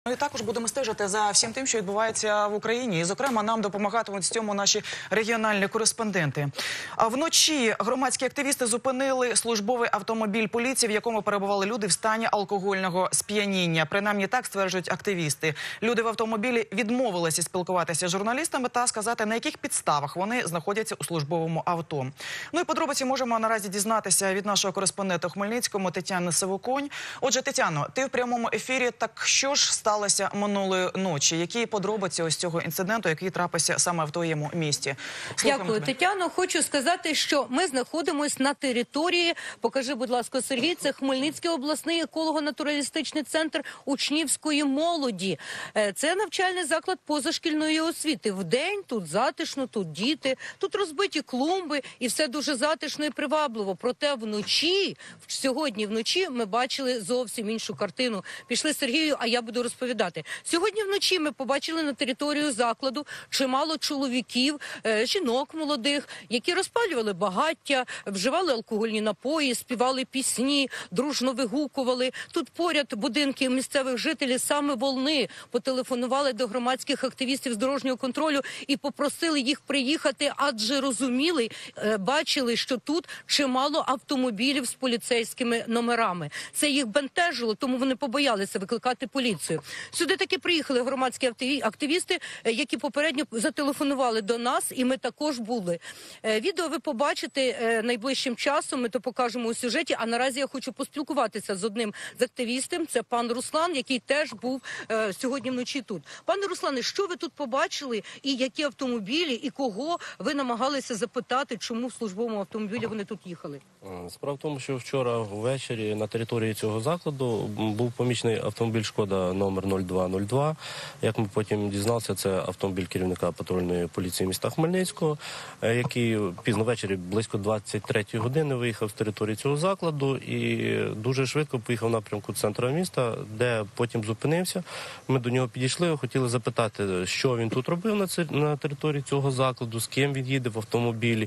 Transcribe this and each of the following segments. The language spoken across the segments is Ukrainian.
І також будемо стежити за всім тим, що відбувається в Україні. І, зокрема, нам допомагатимуть в цьому наші регіональні кореспонденти. А вночі громадські активісти зупинили службовий автомобіль поліції, в якому перебували люди в стані алкогольного сп'яніння. Принаймні так стверджують активісти. Люди в автомобілі відмовилися спілкуватися з журналістами та сказати, на яких підставах вони знаходяться у службовому авто. Ну і подробиці можемо наразі дізнатися від нашого кореспондента у Хмельницькому Тетяни Сивоконь. Отже, Тетяно, ти в прямому ефірі. Так що ж сталося минулої ночі? Які подробиці ось цього інциденту, який трапився саме в твоєму місті? Дякую, Тетяно. Хочу сказати, що ми знаходимося на території, покажи, будь ласка, Сергій, це Хмельницький обласний еколого-натуралістичний центр учнівської молоді. Це навчальний заклад позашкільної освіти. Вдень тут затишно, тут діти, тут розбиті клумби і все дуже затишно і привабливо. Проте вночі, сьогодні вночі ми бачили зовсім іншу картину. Пішли Сергію, а я буду розповідати. Сьогодні вночі ми побачили на територію закладу чимало чоловіків, жінок молодих, які розпалювали багаття, вживали алкогольні напої, співали пісні, дружно вигукували. Тут поряд будинки місцевих жителів, саме вони потелефонували до громадських активістів з дорожнього контролю і попросили їх приїхати, адже розуміли, бачили, що тут чимало автомобілів з поліцейськими номерами. Це їх бентежило, тому вони побоялися викликати поліцію. Сюди таки приїхали громадські активісти, які попередньо зателефонували до нас, і ми також були. Відео ви побачите найближчим часом, ми то покажемо у сюжеті, а наразі я хочу поспілкуватися з одним з активістів, це пан Руслан, який теж був сьогодні вночі тут. Пане Руслане, що ви тут побачили, і які автомобілі, і кого ви намагалися запитати, чому в службовому автомобілі вони тут їхали? Справа в тому, що вчора ввечері на території цього закладу був помічений автомобіль «Шкода» номер 0202. Як ми потім дізналися, це автомобіль керівника патрульної поліції міста Хмельницького, який пізно ввечері, близько 23-ї години, виїхав з території цього закладу і дуже швидко поїхав в напрямку центру міста, де потім зупинився. Ми до нього підійшли, хотіли запитати, що він тут робив на території цього закладу, з ким він їде в автомобілі.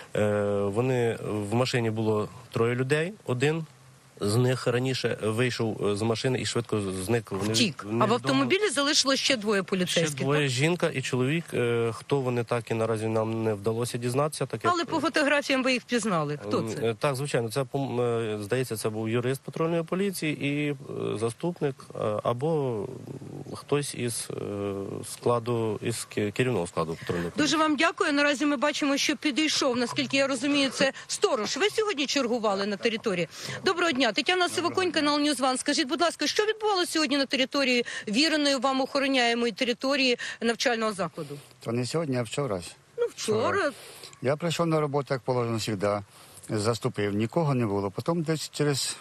В машині було 3 людей, один з них раніше вийшов з машини і швидко зник. Втік. А в автомобілі залишилось ще 2 поліцейських? Ще 2, жінка і чоловік. Хто вони, так і наразі нам не вдалося дізнатися. Але по фотографіям ви їх впізнали. Хто це? Так, звичайно. Це, здається, це був юрист патрульної поліції і заступник, або хтось із керівного складу патрульної поліції. Дуже вам дякую. Наразі ми бачимо, що підійшов, наскільки я розумію, це сторож. Ви сьогодні чергували на території? Доброго дня. Тетяна Сивоконь, канал Ньюзван. Скажіть, будь ласка, що відбувалося сьогодні на території віреної вам охороняємої території навчального закладу? То не сьогодні, а вчора. Ну, вчора. Я прийшов на роботу, як положено, завжди. Заступив, нікого не було. Потім десь через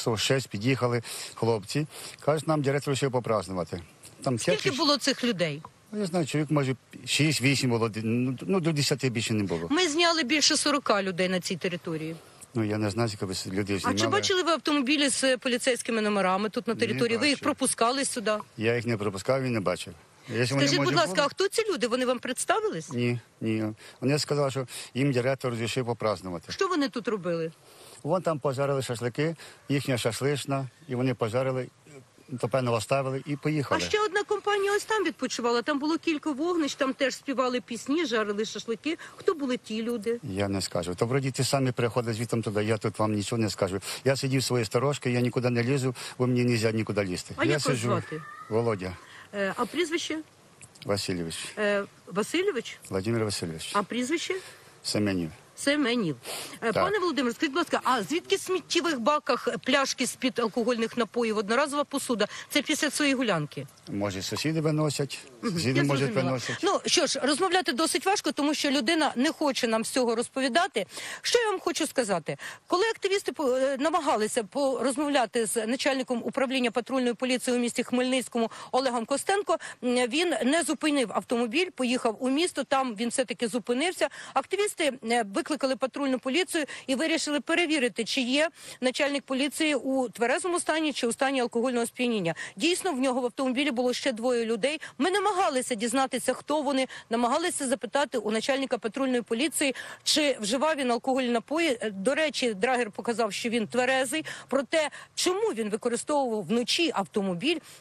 6 під'їхали хлопці. Кажуть, нам директор ще попразнувати. Скільки було цих людей? Я знаю, чоловік, може, 6-8 було, ну, до 10 більше не було. Ми зняли більше 40 людей на цій території. Ну, я не знаю, скільки людей знімали. А чи бачили ви автомобілі з поліцейськими номерами тут на території? Ви їх пропускали сюди? Я їх не пропускав і не бачив. Скажіть, будь ласка, а хто ці люди? Вони вам представились? Ні. Вони сказали, що їм директор розрішив попразнувати. Що вони тут робили? Вон там пожарили шашлики, їхня шашлична, і вони пожарили, то певно оставили і поїхали. А ще одна компанія ось там відпочивала, там було кілька вогнищ, там теж співали пісні, жарили шашлики. Хто були ті люди? Я не скажу. То вроді ті самі приходять звідти туди, я тут вам нічого не скажу. Я сидів своєї сторожки, я нікуди не лізу, бо мені не можна нікуди лізти. А як вас звати? Володя. А прізвище? Васильович. Васильович? Владимир Васильович. А прізвище? Семенів. Семенів. Пане Володимир, скажіть, будь ласка, а звідки в сміттєвих баках пляшки з-під алкогольних напоїв, одноразова посуда? Це після своєї гулянки? Може, сусіди виносять, сусіди, може, виносять. Ну, що ж, розмовляти досить важко, тому що людина не хоче нам всього розповідати. Що я вам хочу сказати? Коли активісти намагалися порозмовляти з начальником управління патрульної поліції у місті Хмельницькому Олегом Костенко, він не зупинив автомобіль, поїхав у місто, там він все-таки зупинився. Активісти викликали патрульну поліцію і вирішили перевірити, чи є начальник поліції у тверезому стані чи у стані алкогольного сп'яніння. Дійсно, в нього в автомобілі було ще 2 людей. Ми намагалися дізнатися, хто вони, намагалися запитати у начальника патрульної поліції, чи вживав він алкогольні напої. До речі, драгер показав, що він тверезий. Проте, чому він використовував вночі автомобіль,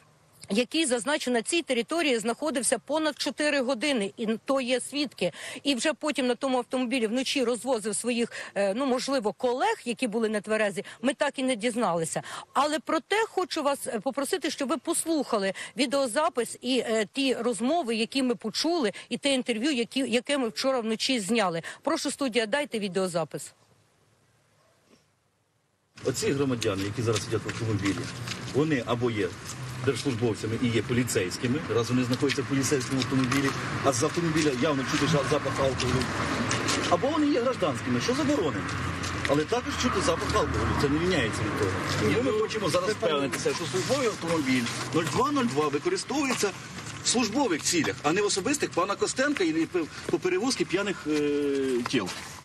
який, зазначу, на цій території знаходився понад 4 години, і то є свідки. І вже потім на тому автомобілі вночі розвозив своїх, можливо, колег, які були нетверезі, ми так і не дізналися. Але проте хочу вас попросити, щоб ви послухали відеозапис і ті розмови, які ми почули, і те інтерв'ю, яке ми вчора вночі зняли. Прошу, студія, дайте відеозапис. Оці громадяни, які зараз сидять в автомобілі, вони або є держслужбовцями і є поліцейськими, раз вони знаходяться в поліцейському автомобілі, а з автомобіля явно чути запах алкоголю, або вони є гражданськими, що заборонено. Але також чути запах алкоголю, це не міняється від того. І ми хочемо зараз впевнитися, що службовий автомобіль 0202 використовується в службових цілях, а не в особистих пана Костенка і по перевозці п'яних тіл.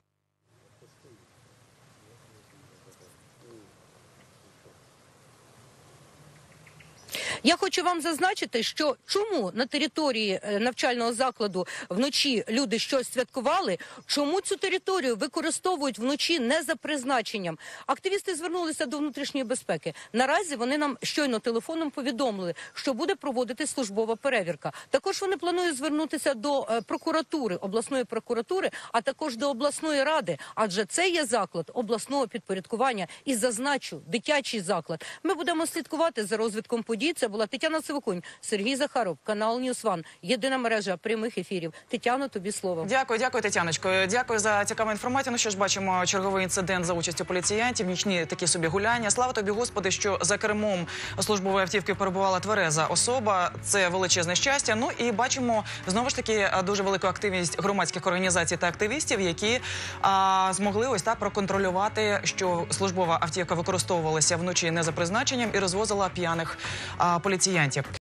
Я хочу вам зазначити, що чому на території навчального закладу вночі люди щось святкували, чому цю територію використовують вночі не за призначенням. Активісти звернулися до внутрішньої безпеки. Наразі вони нам щойно телефоном повідомили, що буде проводити службова перевірка. Також вони планують звернутися до прокуратури, обласної прокуратури, а також до обласної ради, адже це є заклад обласного підпорядкування і, зазначу, дитячий заклад. Ми будемо слідкувати за розвитком подій. Це була Тетяна Сивокунь, Сергій Захаров, канал News One. Єдина мережа прямих ефірів. Тетяно, тобі слово. Дякую, Тетяночко. Дякую за цікаву інформацію. Ну що ж, бачимо черговий інцидент за участю поліціянтів, нічні такі собі гуляння. Слава тобі, Господи, що за кермом службової автівки перебувала твереза особа. Це величезне щастя. Ну і бачимо, знову ж таки, дуже велику активність громадських організацій та активістів, які змогли ось так проконтролювати, що службова автівка використовувалася вночі не за призначенням і розвозила п'яних поліціянтів.